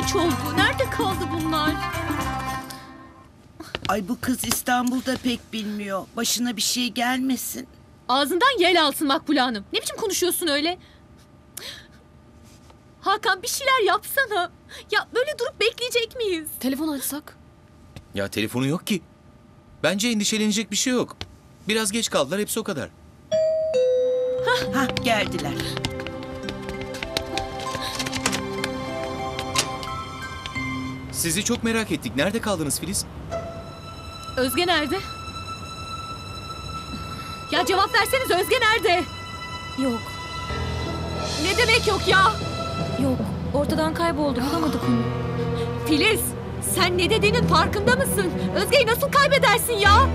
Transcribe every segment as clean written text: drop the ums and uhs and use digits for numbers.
geç oldu. Nerede kaldı bunlar? Ay bu kız İstanbul'da pek bilmiyor. Başına bir şey gelmesin. Ağzından yel alsın Makbule Hanım. Ne biçim konuşuyorsun öyle? Hakan bir şeyler yapsana. Ya böyle durup bekleyecek miyiz? Telefon açsak? Ya telefonu yok ki. Bence endişelenecek bir şey yok. Biraz geç kaldılar, hepsi o kadar. Hah geldiler. Sizi çok merak ettik. Nerede kaldınız Filiz? Özge nerede? Ya cevap verseniz, Özge nerede? Yok. Ne demek yok ya? Yok. Ortadan kayboldu. Bulamadık onu. Filiz, sen ne dediğinin farkında mısın? Özge'yi nasıl kaybedersin ya?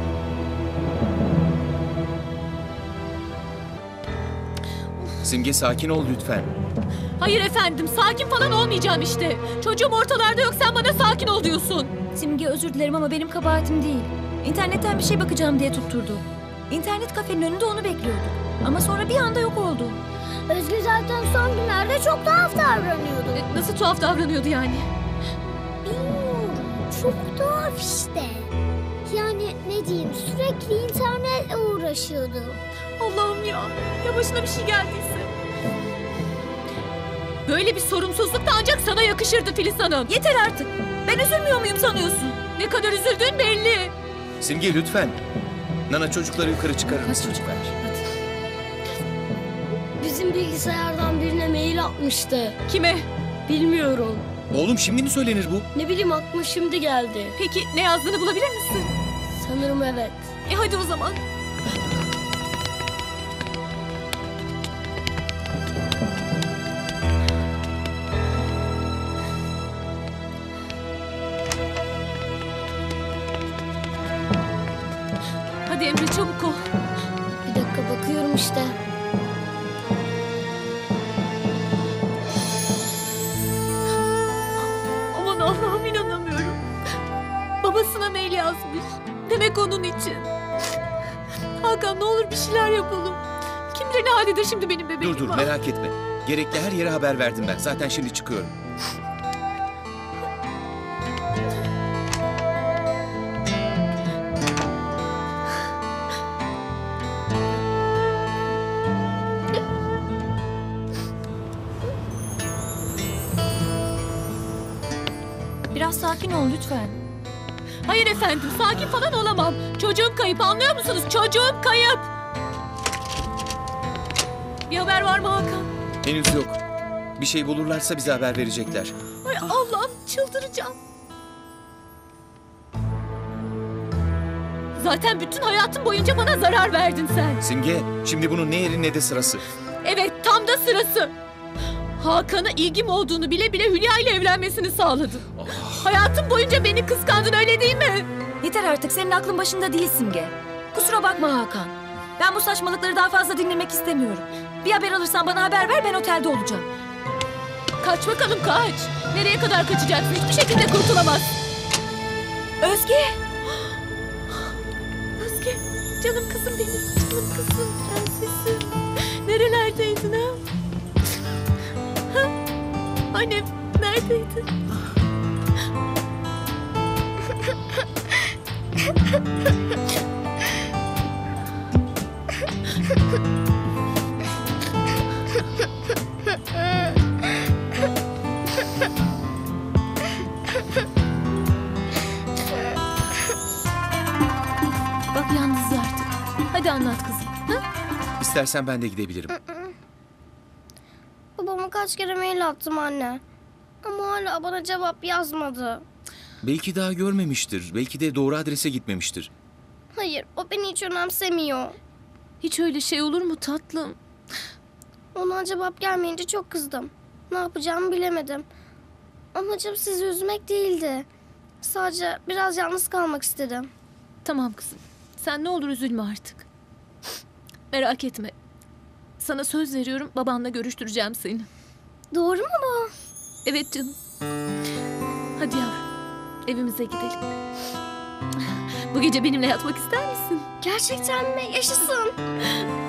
Simge sakin ol lütfen. Hayır efendim, sakin falan olmayacağım işte. Çocuğum ortalarda yok, sen bana sakin ol diyorsun. Simge özür dilerim ama benim kabahatim değil. İnternetten bir şey bakacağım diye tutturdu. İnternet kafenin önünde onu bekliyorduk. Ama sonra bir anda yok oldu. Özge zaten son günlerde çok tuhaf davranıyordu. Nasıl tuhaf davranıyordu yani? Bilmiyorum. Çok tuhaf işte. Yani ne diyeyim, sürekli internetle uğraşıyordu. Allah'ım ya, ya başına bir şey geldiyse. Böyle bir sorumsuzluk da ancak sana yakışırdı Filiz Hanım. Yeter artık. Ben üzülmüyor muyum sanıyorsun? Ne kadar üzüldüğün belli. Simge lütfen. Nana çocukları yukarı çıkarır mısın? çocuklar. Hadi. Bizim bilgisayardan birine mail atmıştı. Kime? Bilmiyorum. Oğlum şimdi mi söylenir bu? Ne bileyim, aklıma şimdi geldi. Peki ne yazdığını bulabilir misin? Sanırım evet. Hadi o zaman. Hadi Emre, çabuk ol. Bir dakika, bakıyorum işte. Aman Allah'ım, inanamıyorum. Babasına mail yazmış. Demek onun için. Hakan ne olur bir şeyler yapalım. Kim bilir ne haldedir şimdi benim bebeğim. Dur merak etme. Gerekli her yere haber verdim ben. Zaten şimdi çıkıyorum. Biraz sakin ol lütfen. Hayır efendim, sakin falan olamam. Çocuğum kayıp, anlıyor musunuz? Çocuğum kayıp. Bir haber var mı Hakan? Henüz yok. Bir şey bulurlarsa bize haber verecekler. Ay Allah'ım, çıldıracağım. Zaten bütün hayatım boyunca bana zarar verdin sen. Simge, şimdi bunun ne yeri ne de sırası. Evet, tam da sırası. Hakan'a ilgim olduğunu bile bile Hülya ile evlenmesini sağladın. Hayatım boyunca beni kıskandın, öyle değil mi? Yeter artık, senin aklın başında değil Simge. Kusura bakma Hakan. Ben bu saçmalıkları daha fazla dinlemek istemiyorum. Bir haber alırsan bana haber ver, ben otelde olacağım. Kaç bakalım, kaç. Nereye kadar kaçacaksın? Hiçbir şekilde kurtulamaz. Özge! Özge, canım kızım benim. Canım kızım, prensesim. Nerelerdeydin ha? Ha? Annem neredeydin? Bak yalnız artık. Hadi anlat kızım. Ha? İstersen ben de gidebilirim. Babama kaç kere mail attım anne. Ama hala bana cevap yazmadı. Belki daha görmemiştir. Belki de doğru adrese gitmemiştir. Hayır, o beni hiç önemsemiyor. Hiç öyle şey olur mu tatlım? Ona cevap gelmeyince çok kızdım. Ne yapacağımı bilemedim. Amacım sizi üzmek değildi. Sadece biraz yalnız kalmak istedim. Tamam kızım. Sen ne olur üzülme artık. Merak etme. Sana söz veriyorum, babanla görüştüreceğim seni. Doğru mu bu? Evet canım. Hadi yavrum, evimize gidelim. Bu gece benimle yatmak ister misin? Gerçekten mi? Yaşasın.